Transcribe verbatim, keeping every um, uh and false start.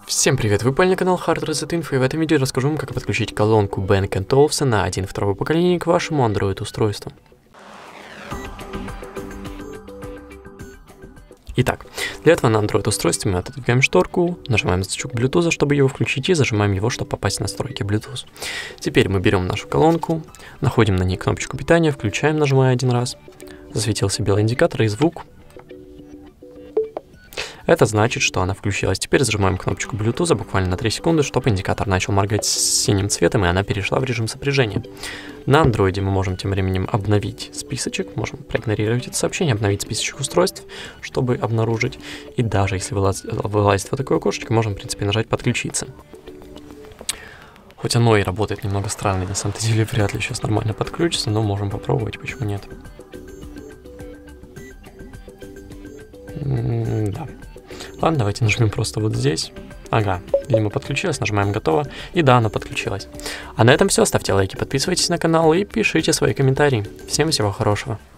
Всем привет, вы попали на канал Hard Reset Info, и в этом видео я расскажу вам, как подключить колонку Bang энд Olufsen на один второго поколения к вашему Android устройству. Итак, для этого на Android устройстве мы отодвигаем шторку, нажимаем значок Bluetooth, чтобы его включить, и зажимаем его, чтобы попасть в настройки Bluetooth. Теперь мы берем нашу колонку, находим на ней кнопочку питания, включаем, нажимая один раз. Засветился белый индикатор и звук. Это значит, что она включилась. Теперь зажимаем кнопочку Bluetooth буквально на три секунды, чтобы индикатор начал моргать синим цветом, и она перешла в режим сопряжения. На Android мы можем тем временем обновить списочек, можем проигнорировать это сообщение, обновить списочек устройств, чтобы обнаружить. И даже если вылазит, вылазит вот такое окошечко, можем, в принципе, нажать «Подключиться». Хоть оно и работает немного странно, на самом деле вряд ли сейчас нормально подключится, но можем попробовать, почему нет. М-да. Ладно, давайте нажмем просто вот здесь. Ага, видимо, подключилась, нажимаем «Готово». И да, она подключилась. А на этом все. Ставьте лайки, подписывайтесь на канал и пишите свои комментарии. Всем всего хорошего.